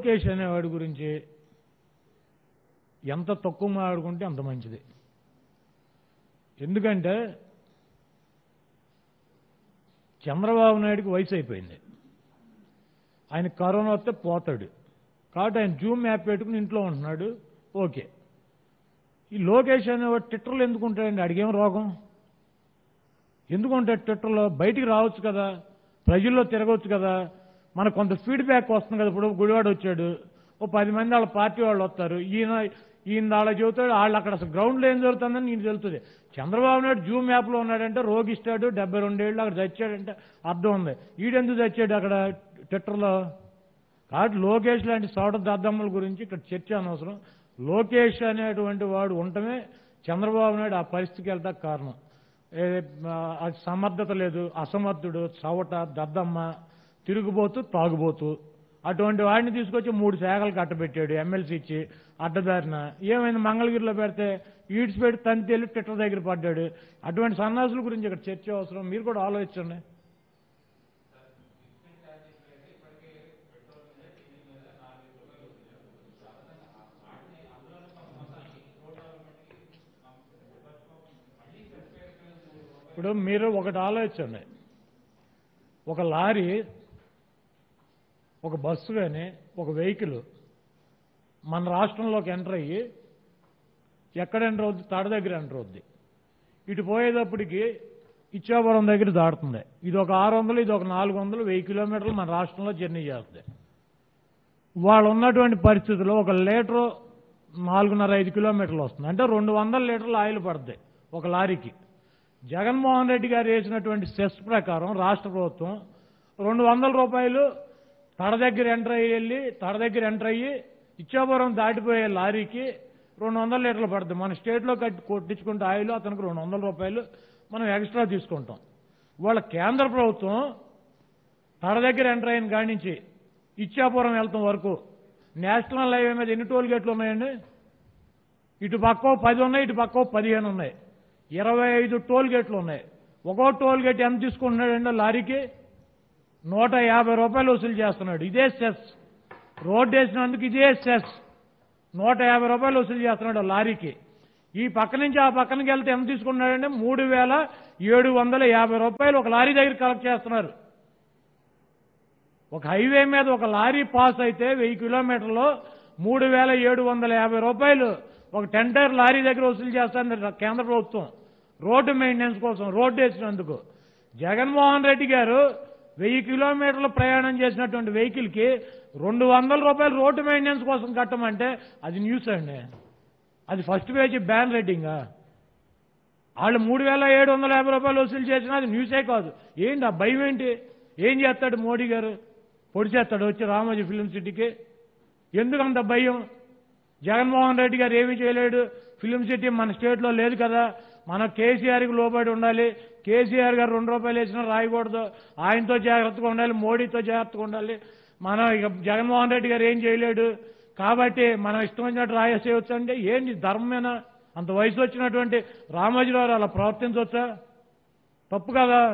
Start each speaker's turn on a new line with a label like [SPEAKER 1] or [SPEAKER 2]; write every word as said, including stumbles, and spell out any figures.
[SPEAKER 1] లోకేష్ అనేవాడి గురించి ఎంత తక్కువ మాట్లాడుకుంటే అంత మంచిది. ఎందుకంటే చంద్రబాబు నాయుడికి వయసు అయిపోయింది, ఆయన కరోనా వస్తే పోతాడు కాబట్టి ఆయన జూమ్ యాప్ పెట్టుకుని ఇంట్లో ఉంటున్నాడు. ఓకే, ఈ లోకేష్ అనేవాడు ట్విట్టర్లో ఎందుకు ఉంటాడండి? అడిగేం రోగం? ఎందుకు ఉంటాడు ట్విట్టర్లో? బయటికి రావచ్చు కదా, ప్రజల్లో తిరగవచ్చు కదా, మనకు కొంత ఫీడ్బ్యాక్ వస్తుంది కదా. ఇప్పుడు గుడివాడ వచ్చాడు, ఓ పది మంది వాళ్ళ పార్టీ వాళ్ళు వస్తారు, ఈయన ఈయన వాళ్ళ చెబుతాడు, వాళ్ళు అక్కడ అసలు గ్రౌండ్లో ఏం జరుగుతుందని నేను తెలుస్తుంది. చంద్రబాబు నాయుడు జూమ్ యాప్లో ఉన్నాడంటే రోగిస్తాడు, డెబ్బై రెండేళ్ళు అక్కడ చచ్చాడంటే అర్థం ఉంది. ఈడెందుకు చచ్చాడు అక్కడ ట్విట్టర్లో? కాబట్టి లోకేష్ లాంటి సోట దద్దమ్మల గురించి ఇక్కడ చర్చ అనవసరం. లోకేష్ అనేటువంటి వాడు ఉండటమే చంద్రబాబు నాయుడు ఆ పరిస్థితికి వెళ్తా కారణం. అది సమర్థత లేదు, అసమర్థుడు, చవట, దద్దమ్మ, తిరుగుబోతూ, తాగుబోతూ అటువంటి వాడిని తీసుకొచ్చి మూడు శాఖలు కట్టబెట్టాడు ఎమ్మెల్సీ ఇచ్చి అడ్డదారిన. ఏమైంది? మంగళగిరిలో పెడితే ఈడ్స్ పెట్టి తంతి వెళ్ళి ట్విట్టర్ దగ్గర పడ్డాడు. అటువంటి సన్నాసుల గురించి ఇక్కడ చర్చ అవసరం. మీరు కూడా ఆలోచించండి. ఇప్పుడు మీరు ఒకటి ఆలోచించండి, ఒక లారీ, ఒక బస్సు కానీ ఒక వెహికల్ మన రాష్ట్రంలోకి ఎంటర్ అయ్యి ఎక్కడ ఎంటర్ అవుద్ది? తడ దగ్గర ఎంటర్ అవుద్ది. ఇటు పోయేటప్పటికి ఇచ్చాపురం దగ్గర దాటుతుంది. ఇది ఒక ఆరు వందలు ఇది ఒక నాలుగు వందలు వెయ్యి కిలోమీటర్లు మన రాష్ట్రంలో జర్నీ చేస్తుంది. వాళ్ళు ఉన్నటువంటి పరిస్థితుల్లో ఒక లీటరు నాలుగున్నర ఐదు కిలోమీటర్లు వస్తుంది, అంటే రెండు వందల లీటర్లు ఆయిల్ పడుతుంది ఒక లారీకి. జగన్మోహన్ రెడ్డి గారు వేసినటువంటి సెస్ ప్రకారం రాష్ట్ర ప్రభుత్వం రెండు వందల రూపాయలు తడ దగ్గర ఎంటర్ అయ్యి వెళ్ళి తడ దగ్గర ఎంటర్ అయ్యి ఇచ్చాపురం దాటిపోయే లారీకి రెండు వందల లీటర్లు పడుతుంది. మన స్టేట్లో కట్టి కొట్టించుకుంటే ఆయిల్ అతనికి రెండు వందల రూపాయలు మనం ఎక్స్ట్రా తీసుకుంటాం. వాళ్ళ కేంద్ర ప్రభుత్వం తడ దగ్గర ఎంటర్ అయిన కాడి నుంచి ఇచ్చాపురం వెళ్తాం వరకు నేషనల్ హైవే మీద ఎన్ని టోల్ గేట్లు ఉన్నాయండి? ఇటు పక్కో పది ఉన్నాయి, ఇటు పక్కో పదిహేను ఉన్నాయి, ఇరవై ఐదు టోల్ గేట్లు ఉన్నాయి. ఒక్కో టోల్ గేట్ ఎంత తీసుకుంటున్నాడంటే లారీకి నూట యాభై రూపాయలు వసూలు చేస్తున్నాడు. ఇదే సెస్, రోడ్డు వేసినందుకు ఇదే సెస్, నూట యాభై రూపాయలు వసూలు చేస్తున్నాడు లారీకి. ఈ పక్క నుంచి ఆ పక్కనకి వెళ్తే ఎంత తీసుకున్నాడంటే మూడు వేల ఏడు వందల యాభై రూపాయలు ఒక లారీ దగ్గర కలెక్ట్ చేస్తున్నారు. ఒక హైవే మీద ఒక లారీ పాస్ అయితే వెయ్యి కిలోమీటర్లో మూడు వేల ఏడు వందల యాభై రూపాయలు ఒక టెండర్ లారీ దగ్గర వసూలు చేస్తారు కేంద్ర ప్రభుత్వం రోడ్డు మెయింటెనెన్స్ కోసం, రోడ్డు వేసినందుకు. జగన్మోహన్ రెడ్డి గారు వెయ్యి కిలోమీటర్లు ప్రయాణం చేసినటువంటి వెహికల్కి రెండు వందల రూపాయలు రోడ్డు మెయింటెనెన్స్ కోసం కట్టమంటే అది న్యూస్ అండి. అది ఫస్ట్ పేజీ బ్యాన్ రైటింగా? వాళ్ళు మూడు వేల ఏడు వందల యాభై రూపాయలు వసూలు చేసినా అది న్యూసే కాదు. ఏంటి ఆ భయం ఏంటి? ఏం చేస్తాడు మోడీ గారు? పొడి చేస్తాడు వచ్చి రామోజీ ఫిలిం సిటీకి? ఎందుకంత భయం? జగన్మోహన్ రెడ్డి గారు ఏమీ చేయలేడు. ఫిలిం సిటీ మన స్టేట్లో లేదు కదా, మన కేసీఆర్కి లోబడి ఉండాలి. కేసీఆర్ గారు రెండు రూపాయలు వేసినా రాయకూడదు, ఆయనతో జాగ్రత్తగా ఉండాలి, మోడీతో జాగ్రత్తగా ఉండాలి. మనం ఇక జగన్మోహన్ రెడ్డి గారు ఏం చేయలేడు కాబట్టి మనం ఇష్టం వచ్చినట్టు రాయేసేయచ్చు అంటే ఏంటి ధర్మమేనా? అంత వయసు వచ్చినటువంటి రామోజీరావు అలా ప్రవర్తించవచ్చా? తప్పు కదా.